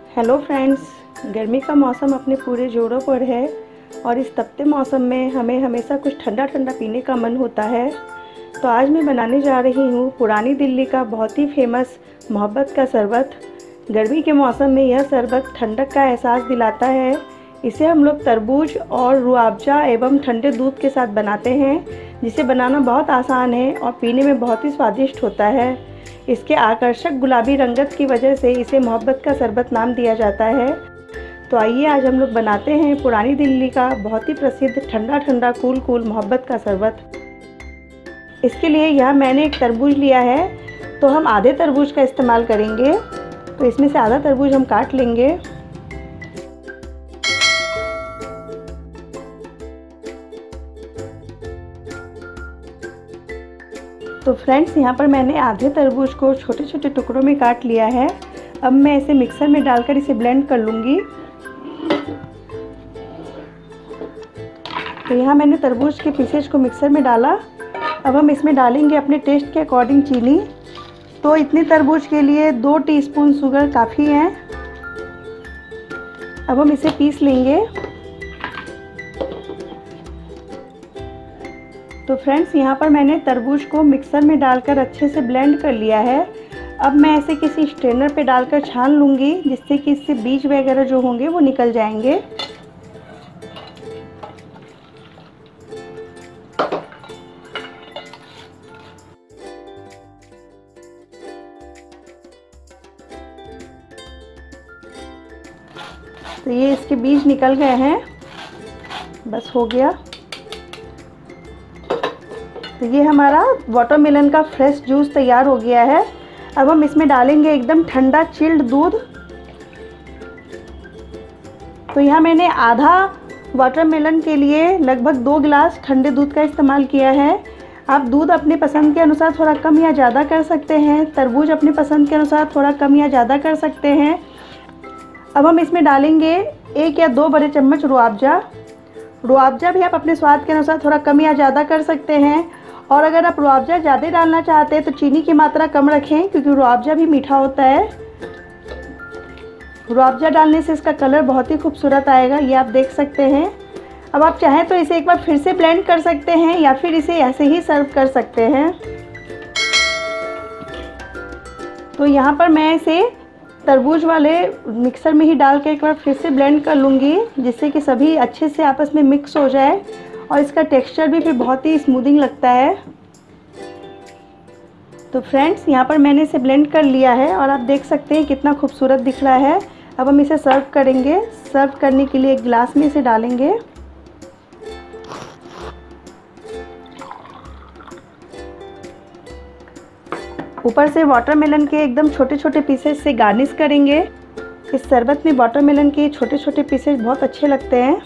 Hello friends, गर्मी का मौसम अपने पूरे जोरों पर है और इस तपते मौसम में हमें हमेशा कुछ ठंडा ठंडा पीने का मन होता है। तो आज मैं बनाने जा रही हूँ पुरानी दिल्ली का बहुत ही फेमस मोहब्बत का शरबत। गर्मी के मौसम में यह शरबत ठंडक का एहसास दिलाता है। इसे हम लोग तरबूज और रूअफ़ज़ा एवं ठंडे दूध के साथ बनाते हैं, जिसे बनाना बहुत आसान है और पीने में बहुत ही स्वादिष्ट होता है। इसके आकर्षक गुलाबी रंगत की वजह से इसे मोहब्बत का शरबत नाम दिया जाता है। तो आइए आज हम लोग बनाते हैं पुरानी दिल्ली का बहुत ही प्रसिद्ध ठंडा ठंडा कूल मोहब्बत का शरबत। इसके लिए यहाँ मैंने एक तरबूज लिया है, तो हम आधे तरबूज का इस्तेमाल करेंगे। तो इसमें से आधा तरबूज हम काट लेंगे। तो फ्रेंड्स, यहाँ पर मैंने आधे तरबूज को छोटे छोटे टुकड़ों में काट लिया है। अब मैं इसे मिक्सर में डालकर इसे ब्लेंड कर लूँगी। तो यहाँ मैंने तरबूज के पीसेज को मिक्सर में डाला। अब हम इसमें डालेंगे अपने टेस्ट के अकॉर्डिंग चीनी। तो इतनी तरबूज के लिए 2 टीस्पून शुगर काफ़ी है। अब हम इसे पीस लेंगे। तो फ्रेंड्स, यहाँ पर मैंने तरबूज को मिक्सर में डालकर अच्छे से ब्लेंड कर लिया है। अब मैं इसे किसी स्ट्रेनर पे डालकर छान लूँगी, जिससे कि इससे बीज वगैरह जो होंगे वो निकल जाएंगे। तो ये इसके बीज निकल गए हैं, बस हो गया। तो ये हमारा वाटरमेलन का फ्रेश जूस तैयार हो गया है। अब हम इसमें डालेंगे एकदम ठंडा चिल्ड दूध। तो यहाँ मैंने आधा वाटरमेलन के लिए लगभग 2 गिलास ठंडे दूध का इस्तेमाल किया है। आप दूध अपने पसंद के अनुसार थोड़ा कम या ज़्यादा कर सकते हैं। तरबूज अपने पसंद के अनुसार थोड़ा कम या ज़्यादा कर सकते हैं। अब हम इसमें डालेंगे 1 या 2 बड़े चम्मच रूअफ़ज़ा भी आप अपने स्वाद के अनुसार थोड़ा कम या ज़्यादा कर सकते हैं। और अगर आप रूअफ़ज़ा ज़्यादा डालना चाहते हैं तो चीनी की मात्रा कम रखें, क्योंकि रूअफ़ज़ा भी मीठा होता है। रूअफ़ज़ा डालने से इसका कलर बहुत ही खूबसूरत आएगा, ये आप देख सकते हैं। अब आप चाहें तो इसे एक बार फिर से ब्लेंड कर सकते हैं या फिर इसे ऐसे ही सर्व कर सकते हैं। तो यहाँ पर मैं इसे तरबूज वाले मिक्सर में ही डाल के एक बार फिर से ब्लेंड कर लूँगी, जिससे कि सभी अच्छे से आपस में मिक्स हो जाए और इसका टेक्सचर भी फिर बहुत ही स्मूथिंग लगता है। तो फ्रेंड्स, यहाँ पर मैंने इसे ब्लेंड कर लिया है और आप देख सकते हैं कितना खूबसूरत दिख रहा है। अब हम इसे सर्व करेंगे। सर्व करने के लिए एक गिलास में इसे डालेंगे। ऊपर से वाटरमेलन के एकदम छोटे छोटे पीसेस से गार्निश करेंगे। इस शरबत में वाटरमेलन के छोटे छोटे पीसेस बहुत अच्छे लगते हैं।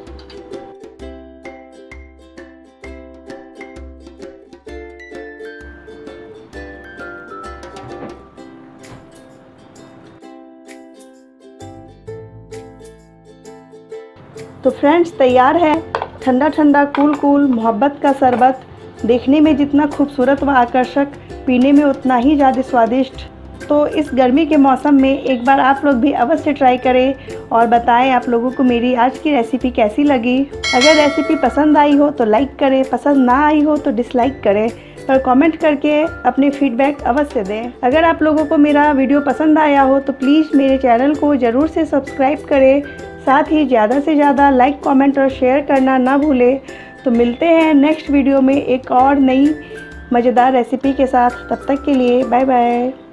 तो फ्रेंड्स, तैयार है ठंडा ठंडा कूल मोहब्बत का शरबत। देखने में जितना खूबसूरत व आकर्षक, पीने में उतना ही ज़्यादा स्वादिष्ट। तो इस गर्मी के मौसम में एक बार आप लोग भी अवश्य ट्राई करें और बताएं आप लोगों को मेरी आज की रेसिपी कैसी लगी। अगर रेसिपी पसंद आई हो तो लाइक करें, पसंद ना आई हो तो डिसलाइक करें, पर कमेंट करके अपने फीडबैक अवश्य दें। अगर आप लोगों को मेरा वीडियो पसंद आया हो तो प्लीज़ मेरे चैनल को ज़रूर से सब्सक्राइब करें। साथ ही ज़्यादा से ज़्यादा लाइक, कमेंट और शेयर करना ना भूलें। तो मिलते हैं नेक्स्ट वीडियो में एक और नई मज़ेदार रेसिपी के साथ। तब तक के लिए बाय बाय।